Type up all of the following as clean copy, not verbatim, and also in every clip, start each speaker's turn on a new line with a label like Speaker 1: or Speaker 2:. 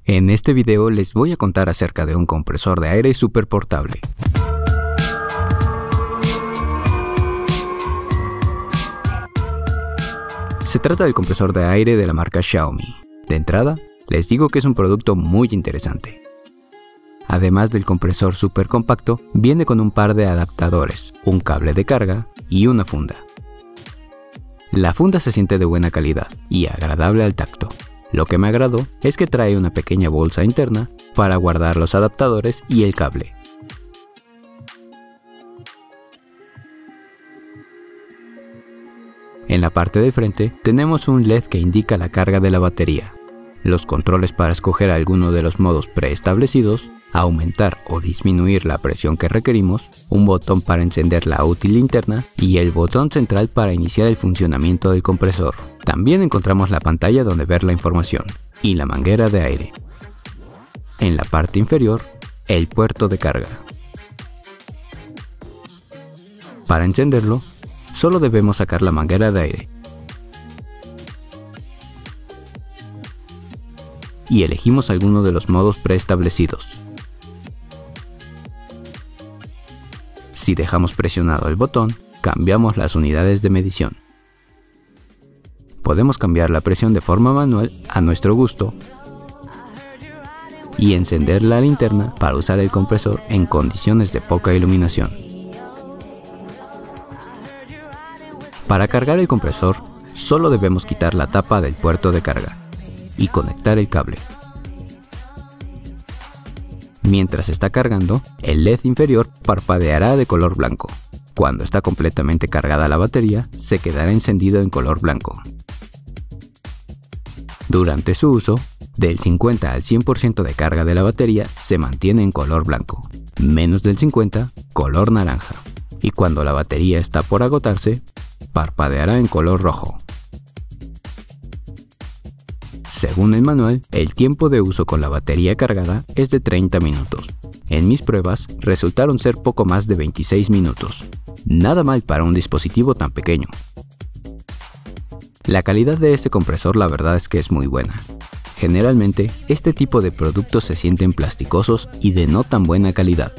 Speaker 1: En este video les voy a contar acerca de un compresor de aire super portable. Se trata del compresor de aire de la marca Xiaomi. De entrada, les digo que es un producto muy interesante. Además del compresor super compacto, viene con un par de adaptadores, un cable de carga y una funda. La funda se siente de buena calidad y agradable al tacto. Lo que me agradó es que trae una pequeña bolsa interna para guardar los adaptadores y el cable. En la parte de frente tenemos un LED que indica la carga de la batería, los controles para escoger alguno de los modos preestablecidos, aumentar o disminuir la presión que requerimos, un botón para encender la útil linterna y el botón central para iniciar el funcionamiento del compresor. También encontramos la pantalla donde ver la información y la manguera de aire. En la parte inferior, el puerto de carga. Para encenderlo, solo debemos sacar la manguera de aire y elegimos alguno de los modos preestablecidos. Si dejamos presionado el botón, cambiamos las unidades de medición. Podemos cambiar la presión de forma manual a nuestro gusto y encender la linterna para usar el compresor en condiciones de poca iluminación. Para cargar el compresor, solo debemos quitar la tapa del puerto de carga y conectar el cable. Mientras está cargando, el LED inferior parpadeará de color blanco. Cuando está completamente cargada la batería, se quedará encendido en color blanco. Durante su uso, del 50 al 100% de carga de la batería se mantiene en color blanco, menos del 50, color naranja, y cuando la batería está por agotarse, parpadeará en color rojo. Según el manual, el tiempo de uso con la batería cargada es de 30 minutos. En mis pruebas, resultaron ser poco más de 26 minutos. Nada mal para un dispositivo tan pequeño. La calidad de este compresor la verdad es que es muy buena. Generalmente, este tipo de productos se sienten plasticosos y de no tan buena calidad,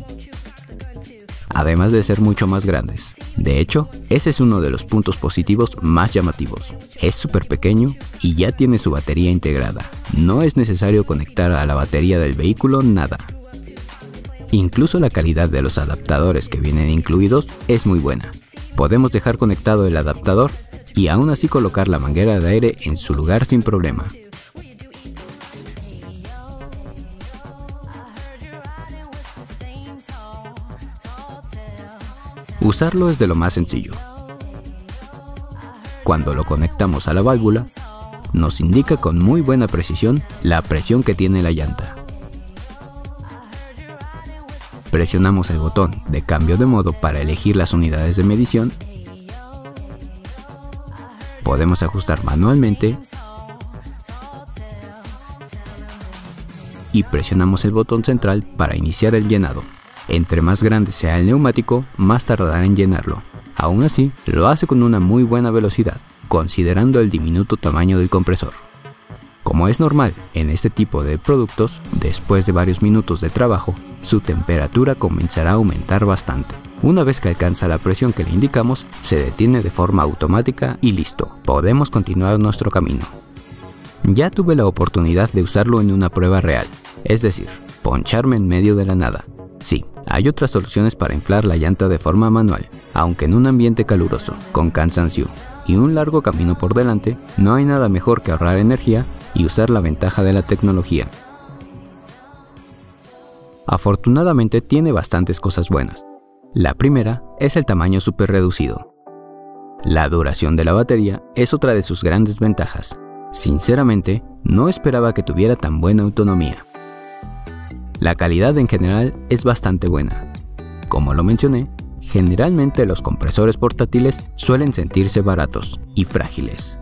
Speaker 1: además de ser mucho más grandes. De hecho, ese es uno de los puntos positivos más llamativos. Es súper pequeño y ya tiene su batería integrada. No es necesario conectar a la batería del vehículo nada. Incluso la calidad de los adaptadores que vienen incluidos es muy buena. Podemos dejar conectado el adaptador y aún así colocar la manguera de aire en su lugar sin problema. Usarlo es de lo más sencillo. Cuando lo conectamos a la válvula, nos indica con muy buena precisión la presión que tiene la llanta. Presionamos el botón de cambio de modo para elegir las unidades de medición. Podemos ajustar manualmente y presionamos el botón central para iniciar el llenado. Entre más grande sea el neumático, más tardará en llenarlo. Aún así, lo hace con una muy buena velocidad, considerando el diminuto tamaño del compresor. Como es normal en este tipo de productos, después de varios minutos de trabajo, su temperatura comenzará a aumentar bastante. Una vez que alcanza la presión que le indicamos, se detiene de forma automática y listo, podemos continuar nuestro camino. Ya tuve la oportunidad de usarlo en una prueba real, es decir, poncharme en medio de la nada. Sí, hay otras soluciones para inflar la llanta de forma manual, aunque en un ambiente caluroso, con cansancio y un largo camino por delante, no hay nada mejor que ahorrar energía y usar la ventaja de la tecnología. Afortunadamente tiene bastantes cosas buenas. La primera es el tamaño súper reducido. La duración de la batería es otra de sus grandes ventajas. Sinceramente, no esperaba que tuviera tan buena autonomía. La calidad en general es bastante buena. Como lo mencioné, generalmente los compresores portátiles suelen sentirse baratos y frágiles.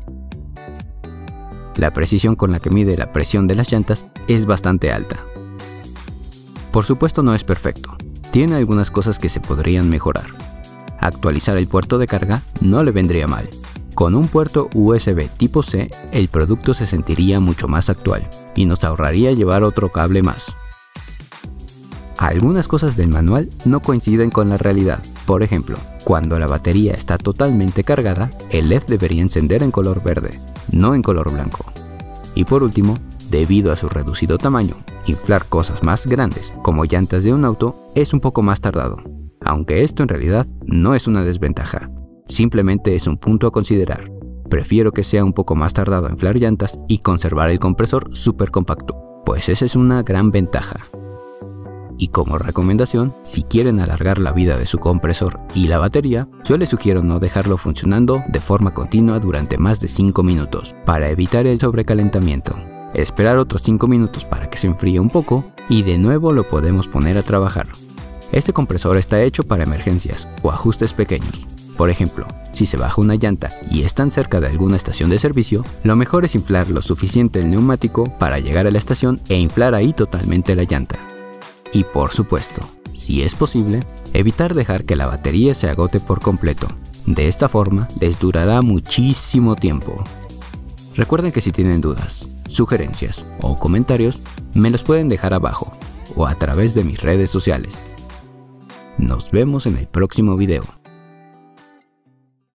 Speaker 1: La precisión con la que mide la presión de las llantas es bastante alta. Por supuesto no es perfecto, tiene algunas cosas que se podrían mejorar. Actualizar el puerto de carga no le vendría mal. Con un puerto USB tipo C, el producto se sentiría mucho más actual. y nos ahorraría llevar otro cable más. Algunas cosas del manual no coinciden con la realidad. Por ejemplo, cuando la batería está totalmente cargada, el LED debería encender en color verde, no en color blanco. Y por último, debido a su reducido tamaño, inflar cosas más grandes, como llantas de un auto, es un poco más tardado. Aunque esto en realidad no es una desventaja, simplemente es un punto a considerar. Prefiero que sea un poco más tardado inflar llantas y conservar el compresor súper compacto, pues esa es una gran ventaja. Y como recomendación, si quieren alargar la vida de su compresor y la batería, yo les sugiero no dejarlo funcionando de forma continua durante más de 5 minutos, para evitar el sobrecalentamiento. Esperar otros 5 minutos para que se enfríe un poco y de nuevo lo podemos poner a trabajar. Este compresor está hecho para emergencias o ajustes pequeños. Por ejemplo, si se baja una llanta y están cerca de alguna estación de servicio, lo mejor es inflar lo suficiente el neumático para llegar a la estación e inflar ahí totalmente la llanta. Y por supuesto, si es posible, evitar dejar que la batería se agote por completo. De esta forma, les durará muchísimo tiempo. Recuerden que si tienen dudas, sugerencias o comentarios, me los pueden dejar abajo o a través de mis redes sociales. Nos vemos en el próximo video.